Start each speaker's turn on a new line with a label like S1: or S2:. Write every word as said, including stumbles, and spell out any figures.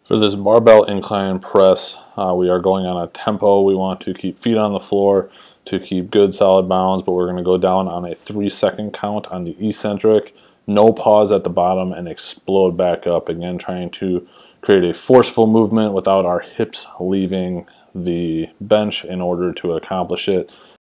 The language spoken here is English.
S1: For this barbell incline press, uh, we are going on a tempo. We want to keep feet on the floor to keep good solid balance, but we're going to go down on a three second count on the eccentric, no pause at the bottom, and explode back up. Again, trying to create a forceful movement without our hips leaving the bench in order to accomplish it.